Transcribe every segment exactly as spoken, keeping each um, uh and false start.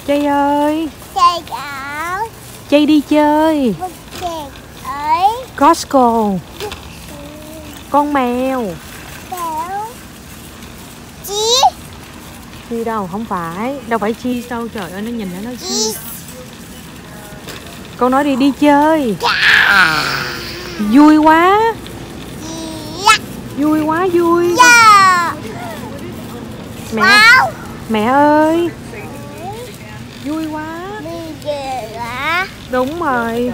Chay ơi. Chay ở. Chay đi chơi. Chay ở. Costco. Con mèo. Mèo. Chí. Chi đâu, không phải. Đâu phải chi đâu, trời ơi nó nhìn nó nói chi. Con nói đi đi chơi. Vui quá. Vui quá vui. Mẹ. Mẹ ơi. Vui quá. Đúng rồi.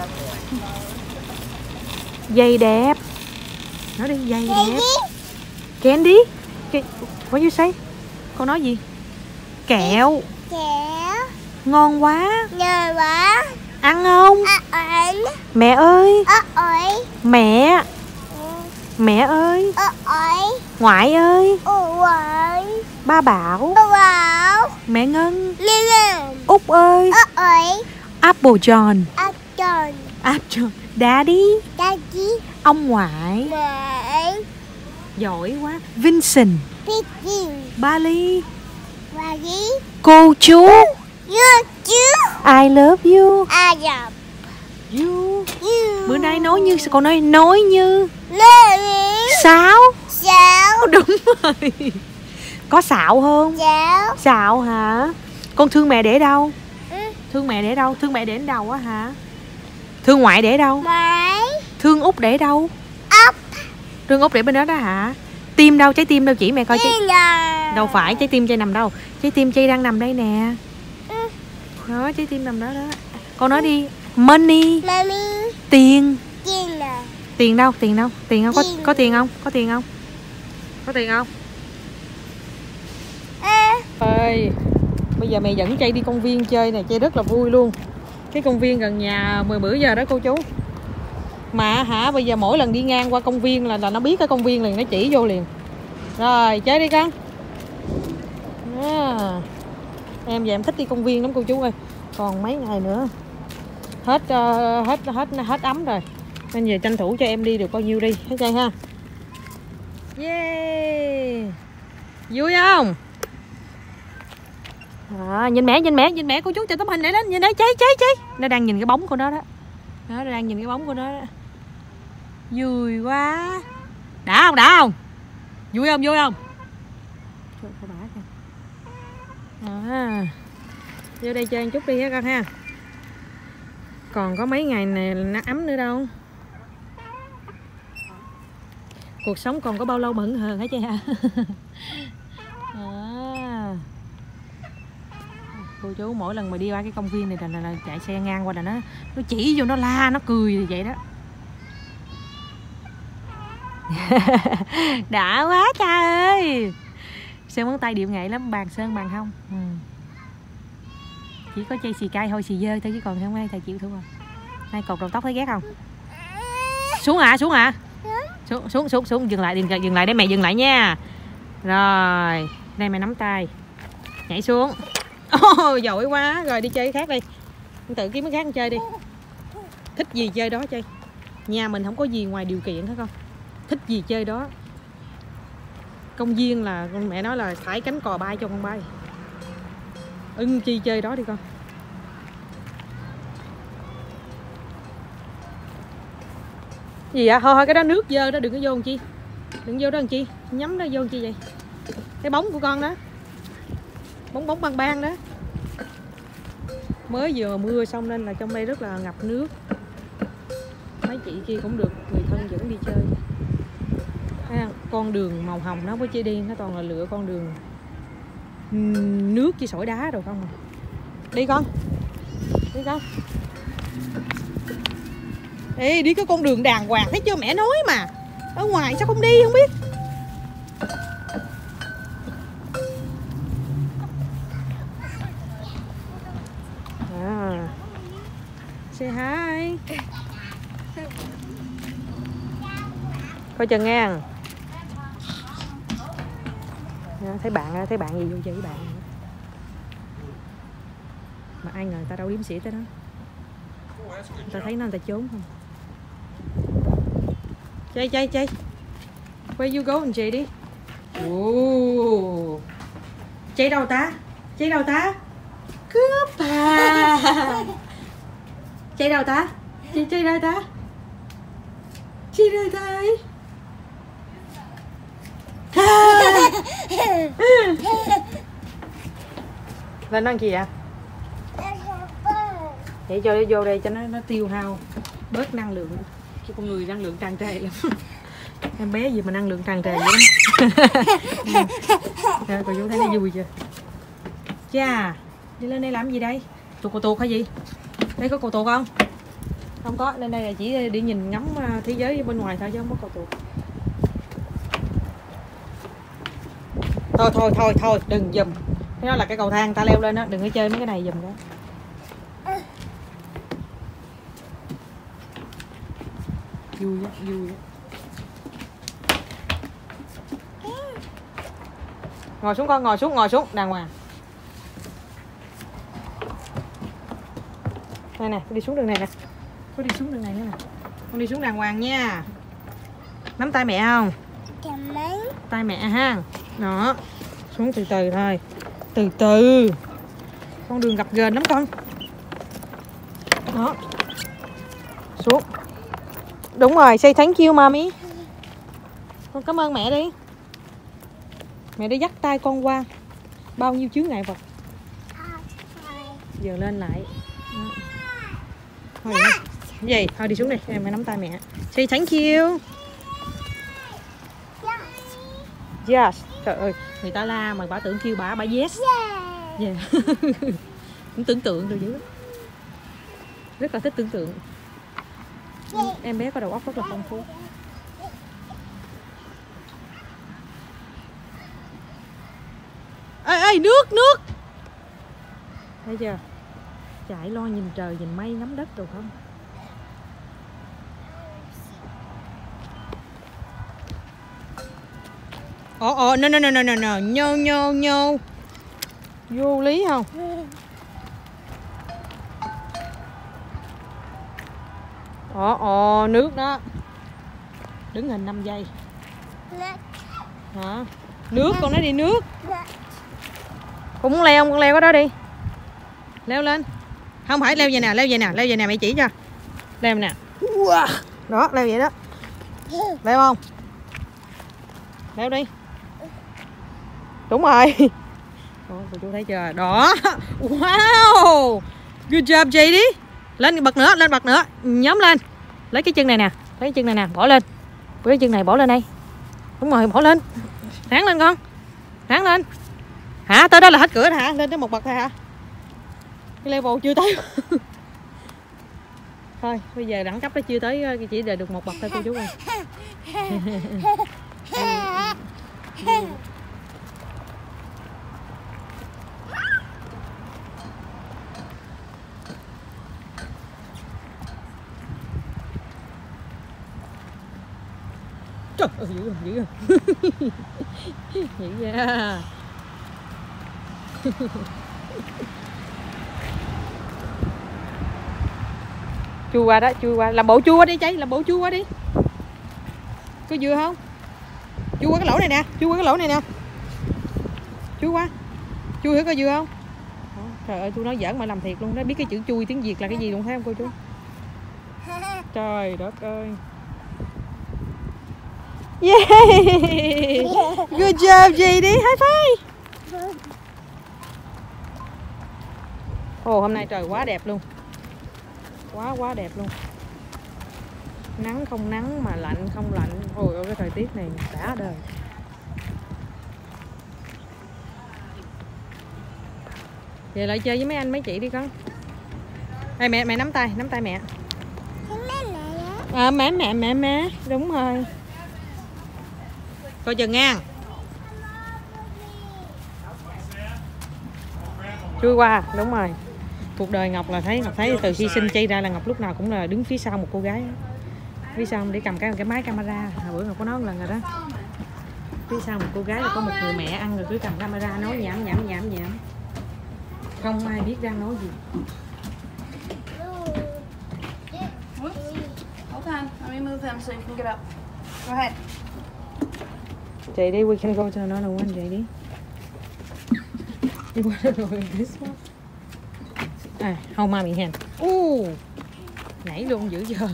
Giày đẹp. Nói đi, giày đẹp. Candy. What you say? Con nói gì? Kẹo. Kẹo. Ngon quá. Ngon quá. Ăn không? Ăn. Mẹ ơi. Ơi. Mẹ. Mẹ ơi. Ơi. Ngoại ơi. Ơi. Ba Bảo. Ba Bảo. Mẹ Ngân. Ngân. Út ơi. Ơi. Apple John. Apple John. Apple John. Daddy. Daddy. Ông ngoại. Ngoại. Giỏi quá. Vincent. Vincent. Bali. Bali. Cô chú. You chú. I love you. I love you. you. Bữa nay nói như con nói nói như Nói. Sáo. Sáo. Đúng rồi. Có xạo không? Sáo. Xạo hả? Con thương mẹ để đâu? Ừ. Thương mẹ để đâu? Thương mẹ để đến đầu á hả? Thương ngoại để đâu? Máy. Thương Út để đâu? Ốc. Thương Út để bên đó đó hả? Tim đâu? Trái tim đâu, chỉ mẹ coi trái... Nào. Đâu phải, trái tim Chay nằm đâu? Trái tim Chay đang nằm đây nè. Ừ. Đó, trái tim nằm đó đó. Con nói đi. Money. Money. Tiền. Tiền nào? Tiền đâu? Tiền đâu? Tiền không? Có, Tiền. có tiền không? Có tiền không? Có tiền không? À. Ơi, bây giờ mẹ dẫn Chay đi công viên chơi nè, Chay rất là vui luôn. Cái công viên gần nhà mười bữa giờ đó cô chú. Mà hả, bây giờ mỗi lần đi ngang qua công viên là là nó biết cái công viên liền, nó chỉ vô liền. Rồi, chơi đi con. À, em giờ em thích đi công viên lắm cô chú ơi. Còn mấy ngày nữa hết uh, hết hết hết ấm rồi. Nên giờ tranh thủ cho em đi được bao nhiêu đi, hết Chay ha. Yeah. Vui không? À, nhìn mẹ, nhìn mẹ, nhìn mẹ cô chú cho tấm hình để đó, nhìn đấy, Chay, Chay, Chay. Nó đang nhìn cái bóng của nó đó. Đó, nó đang nhìn cái bóng của nó đó. Vui quá. Đã không, đã không? Vui không, vui không? À, vô đây chơi một chút đi ha con ha. Còn có mấy ngày này nó ấm nữa đâu. Cuộc sống còn có bao lâu mà hững hờ hả Chay ha? À, cô chú mỗi lần mà đi qua cái công viên này là, là, là chạy xe ngang qua là nó nó chỉ vô, nó la, nó cười vậy đó. Đã quá cha ơi. Sơn ngón tay điệu nghệ lắm, bàn sơn bàn không. Ừ. Chỉ có Chay xì cay thôi, xì dơ thôi chứ còn không ai thầy chịu thua. Hai cột đầu tóc thấy ghét không? Xuống hả? Xuống hả? Xuống xuống xuống xuống dừng lại, dừng, dừng lại để mẹ dừng lại nha. Rồi, đây mẹ nắm tay. Nhảy xuống. Oh, giỏi quá. Rồi đi chơi cái khác đi. Tự kiếm cái khác chơi đi. Thích gì chơi đó Chay. Nhà mình không có gì ngoài điều kiện hết con. Thích gì chơi đó. Công viên là con mẹ nói là thải cánh cò bay cho con bay. Ưng chi chơi đó đi con. Gì vậy? Thôi thôi cái đó nước dơ đó, đừng có vô làm chi. Đừng vô đó làm chi. Nhắm nó vô làm chi vậy? Cái bóng của con đó. Bóng bóng băng băng đó. Mới vừa mưa xong nên là trong đây rất là ngập nước. Mấy chị kia cũng được người thân dẫn đi chơi. À, con đường màu hồng nó với Chay đi, nó toàn là lựa con đường nước với sỏi đá rồi không à. Đi con. Đi con. Ê, đi cái con đường đàng hoàng thấy chưa, mẹ nói mà. Ở ngoài sao không đi không biết. À. Say hi. Coi chừng nghe. Thấy bạn, thấy bạn gì vô chơi với bạn. Mà ai ngờ người ta đâu đếm xỉa tới đó. Người ta thấy nó người ta trốn không. Chay, Chay, Chay. Where you going, Chay đi. Ồ. Chay đâu ta? Chay đâu ta? Cướp à. Chạy đâu ta? Chị chạy đâu ta? Chị đâu ta? Lên ăn gì ạ? Để cho nó vô đây cho nó nó tiêu hao bớt năng lượng, chứ con người năng lượng tràn trề lắm. Em bé gì mà năng lượng tràn trề vậy lắm. Rồi cô chú thấy nó vui chưa? Chà, đi lên đây làm gì đây? Tụt cầu tuột hay gì? Đây có cầu tuột không? Không có, lên đây là chỉ đi nhìn ngắm thế giới bên ngoài thôi chứ không có cầu tuột. Thôi thôi thôi thôi đừng dùm. Cái đó là cái cầu thang ta leo lên đó, đừng có chơi mấy cái này dùm đó. Vui á, vui á. Ngồi xuống con, ngồi xuống, ngồi xuống đàng hoàng. Đây nè, con đi xuống đường này nè. Con đi xuống đường này nữa nè. Con đi xuống đàng hoàng nha. Nắm tay mẹ không? Tay mẹ ha. Đó. Xuống từ từ thôi. Từ từ. Con đường gập ghềnh lắm con. Đó. Xuống. Đúng rồi, say thank you mommy. Con cảm ơn mẹ đi. Mẹ đã dắt tay con qua bao nhiêu chướng ngại vật. Giờ lên lại. Thôi gì? Thôi đi xuống đi, em phải nắm tay mẹ. Say thank you. Yes. Trời ơi, người ta la mà bà tưởng kêu bà bà yes. Yeah. Cũng tưởng tượng được dữ. Rất là thích tưởng tượng. Em bé có đầu óc rất là phong phú. Ê ê nước nước. Thấy chưa? Chạy lo nhìn trời nhìn mây ngắm đất rồi không? Ồ ồ no no no no no no no no no. Vô lý không? Ồ ồ nước đó. Đứng hình năm giây. Hả? Nước con nói đi nước. Con muốn leo không? Con leo cái đó đi. Leo lên. Không phải leo vậy nè, leo vậy nè, leo vậy nè mẹ chỉ cho. Leo nè. Đó, leo vậy đó. Leo không? Leo đi. Đúng rồi. Ủa, cô chú thấy chưa? Đó. Wow. Good job chị đi. Lên bật nữa, lên bật nữa. Nhóm lên. Lấy cái chân này nè, lấy cái chân này nè, bỏ lên. Với cái chân này bỏ lên đây. Đúng rồi, bỏ lên. Ráng lên con. Ráng lên. Hả? Tới đó là hết cửa hả? Lên tới một bậc thôi hả? Cái level chưa tới. Thôi, bây giờ đẳng cấp nó chưa tới, chỉ để được một bậc thôi cô chú ơi. Trời ơi, dữ rồi, dữ rồi. Dữ ra. Chui qua đó, chui qua. Làm bộ chui qua đi cháy, làm bộ chui qua đi. Có dừa không? Chui qua cái lỗ này nè, chui qua cái lỗ này nè. Chui qua. Chui thử có dừa không? Trời ơi, tôi nói giỡn mà làm thiệt luôn đó. Biết cái chữ chui tiếng Việt là cái gì luôn thấy không cô chú? Trời đất ơi. Yeah. Good job gì đi, high five. Ồ, hôm nay trời quá đẹp luôn. Quá quá đẹp luôn. Nắng không nắng mà lạnh không lạnh. Ôi ôi cái thời tiết này đã đời. Về lại chơi với mấy anh mấy chị đi con. Đây mẹ mẹ nắm tay, nắm tay mẹ. À, mẹ mẹ mẹ mẹ, đúng rồi. Coi chừng nha. Chui qua, đúng rồi. Cuộc đời Ngọc là thấy Ngọc thấy từ khi sinh chay ra là Ngọc lúc nào cũng là đứng phía sau một cô gái. Phía sau để cầm cái cái máy camera. Hồi bữa Ngọc có nói một lần rồi đó. Phía sau một cô gái là có một người mẹ ăn rồi cứ cầm camera nói nhảm nhảm nhảm nhảm. Không ai biết đang nói gì. Hold on, let me move them so you can get up. Go ahead. Chạy đi, we can go to another one, chạy đi. You wanna go in this one? À, hold mommy hand. Uh, nãy luôn dữ chưa?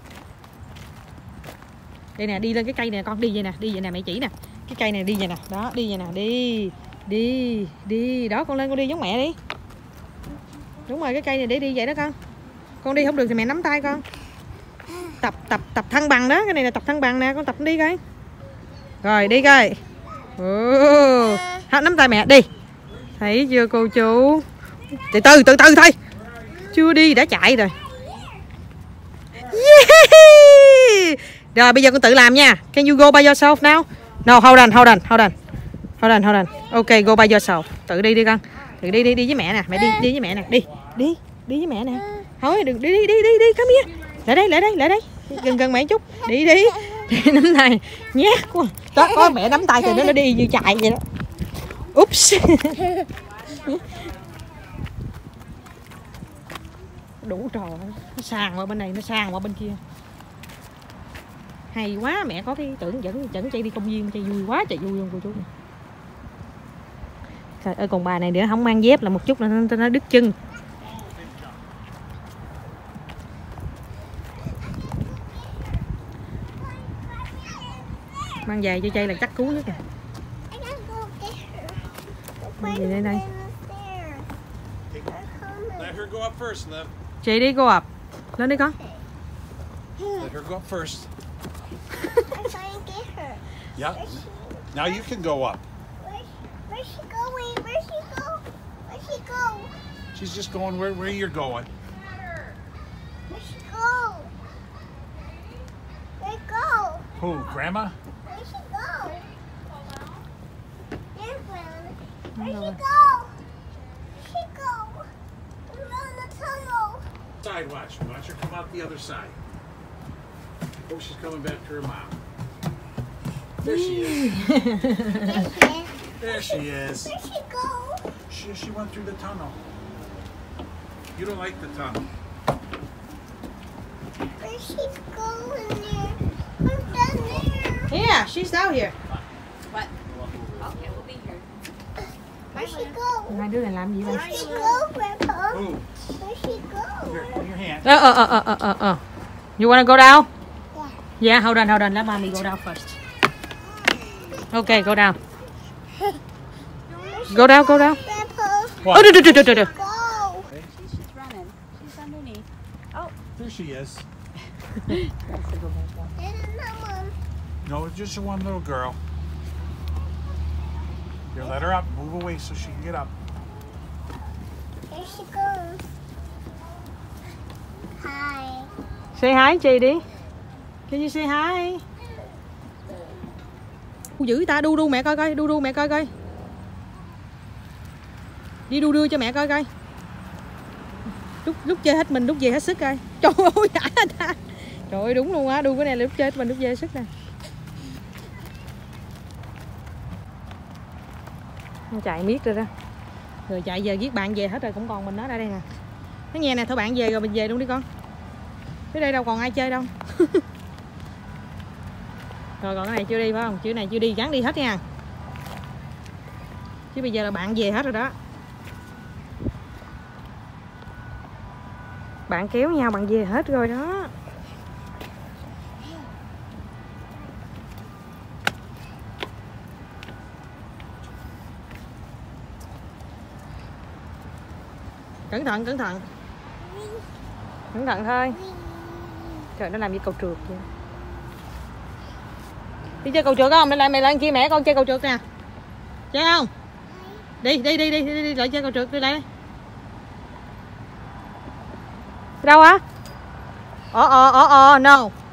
Đây nè, đi lên cái cây nè con, đi vậy nè, đi vậy nè, mẹ chỉ nè. Cái cây này đi vậy nè, đó, đi vậy nè, đi. Đi, đi, đó con lên con đi giống mẹ đi. Đúng rồi, cái cây này để đi vậy đó con. Con đi không được thì mẹ nắm tay con. Tập tập tập thăng bằng đó, cái này là tập thăng bằng nè, con tập đi coi. Rồi đi coi. Ừ. Nắm tay mẹ đi. Thấy chưa cô chú? Từ từ từ từ thôi. Chưa đi đã chạy rồi. Yeah. Rồi bây giờ con tự làm nha. Can you go by yourself now? No, hold on, hold on, hold on. Hold on, hold on. Ok, go by yourself. Tự đi đi con. Tự đi đi đi với mẹ nè, mẹ đi đi với mẹ nè, đi. Đi, đi với mẹ nè. Thôi đừng đi đi đi đi đi, come here. Lại đây, lại đây, lại đây. Gần gần mẹ chút. Đi đi. Đi nắm tay. Nhát quá. Đó có mẹ nắm tay thì nó nó đi như chạy vậy đó. Oops. Đủ trò. Nó sàn qua bên này, nó sàn qua bên kia. Hay quá, mẹ có cái tưởng dẫn dẫn chạy đi công viên, chạy vui quá, chạy vui luôn cô chú. Trời ơi, còn bà này nữa không mang dép là một chút là nó, nó đứt chân. Mang giày cho Chay là chắc cứu nhất nè. Gì đây đây? Chị đi go up. Lên đi con. Let her go up first. Yeah. Now you can go up. Where's she going? Where's she go? Where's she go? She's just going where, where you're going. Where's she go? Where'd go? Who, Grandma? Where'd she go? There's Grandma. Where'd she go? Where'd she go? Around the tunnel. Side watch. Watch her come out the other side. Oh, she's coming back to her mom. There she is. There she is. Where'd she go? She, she went through the tunnel. You don't like the tunnel. Where'd she go in there? I'm down there. Yeah, she's out here. What? Okay, we'll be here. Where'd she go? Hai đứa này làm gì vậy? Where'd she go, Grandpa? Who? Where'd she go? Here, give me your hand. Ờ ờ ờ ờ ờ ờ. You wanna go down? Yeah. Yeah, hold on, hold on. Let mommy go down first. Okay, go down. Go down, go down. Grandpa, Oh, do, do, do, do, do. go. She's just running. She's underneath. There she is. There's another one. No, it's just one little girl. Here, let her up. Move away so she can get up. There she goes. Hi. Say hi chị đi. Can you say hi? Giữ ta đu đu mẹ coi coi, đu đu mẹ coi coi. Đi đu đưa cho mẹ coi coi. Lúc lúc chơi hết mình, lúc về hết sức coi. Trời ơi, đã ta. Trời ơi đúng luôn á, đu cái này là lúc chơi hết mình, lúc về hết sức nè. Nó chạy miết rồi đó. Rồi chạy giờ giết bạn về hết rồi, cũng còn mình nó ở đây nè. Nó nghe nè, thôi bạn về rồi mình về luôn đi con. Tới đây đâu còn ai chơi đâu. Rồi còn cái này chưa đi phải không? Chữ này chưa đi, gắn đi hết nha. Chứ bây giờ là bạn về hết rồi đó. Bạn kéo nhau bạn về hết rồi đó. Cẩn thận, cẩn thận. Cẩn thận thôi. Trời, nó làm như cầu trượt vậy. Đi chơi cầu trượt không? Mày lại mày lên chia mẹ con chơi cầu trượt nè. Chơi không? Đi đi đi đi đi, đi lại chơi cầu trượt đi lại. Đâu á? Ờ ờ ờ ờ no.